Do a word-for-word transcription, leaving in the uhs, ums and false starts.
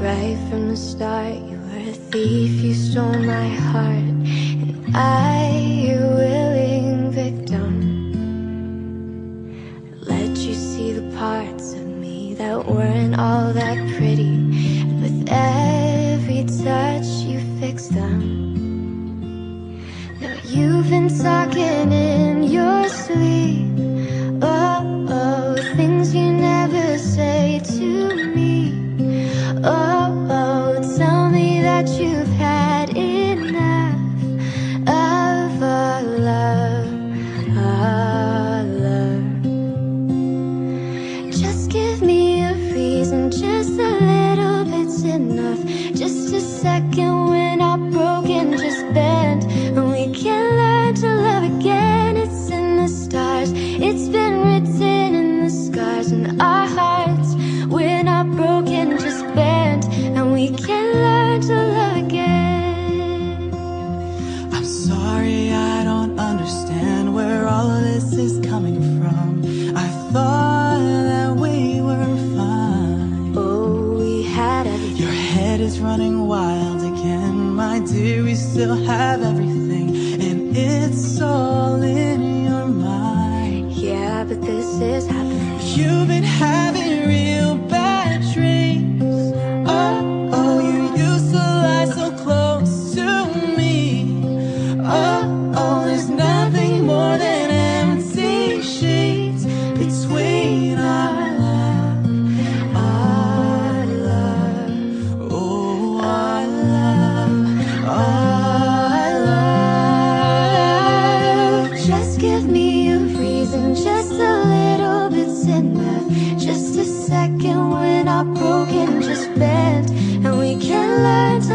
Right from the start, you were a thief, you stole my heart, and I, your willing victim, let you see the parts of me that weren't all that pretty, and with every touch you fixed them. Now you've been talking in your sleep, oh, oh, things you never say to me. Oh, oh, tell me that you've had enough of our love, our love. Just give me a reason, just a little bit's enough. Just a second when I'm broken, just bend, and we can learn to love again. It's in the stars, it's been written in the scars in our hearts. We're not broken, just bend, and we can learn to love again. I'm sorry, I don't understand where all of this is coming from. I thought that we were fine. Oh, we had everything. Your head is running wild again, my dear. We still have everything, and it's all in your mind. Yeah, but this is happening. You've been having real bad dreams. Oh, oh, you used to lie so close to me. Oh, oh, there's nothing more than empty sheets between our love, our love. Oh, our love, our love. Just give me a reason, just a little bit's enough. Just a second when I'm broken, just bend, and we can learn to